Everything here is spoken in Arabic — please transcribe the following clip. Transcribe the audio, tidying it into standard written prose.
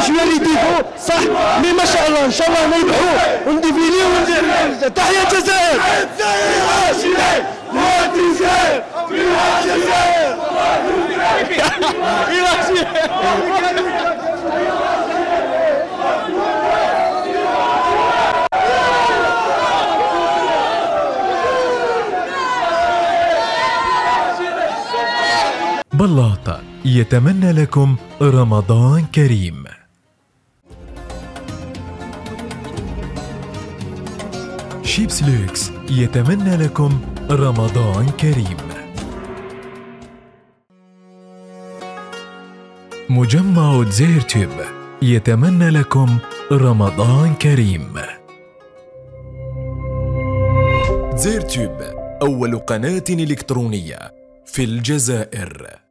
شويه اللي يضيفوا صح، مي ما شاء الله ان شاء الله نربحوا ونديفيليو تحيا الجزائر. بلاط يتمنى لكم رمضان كريم. شيبس لوكس يتمنى لكم رمضان كريم. مجمع زيرتوب يتمنى لكم رمضان كريم. زيرتوب أول قناة إلكترونية في الجزائر.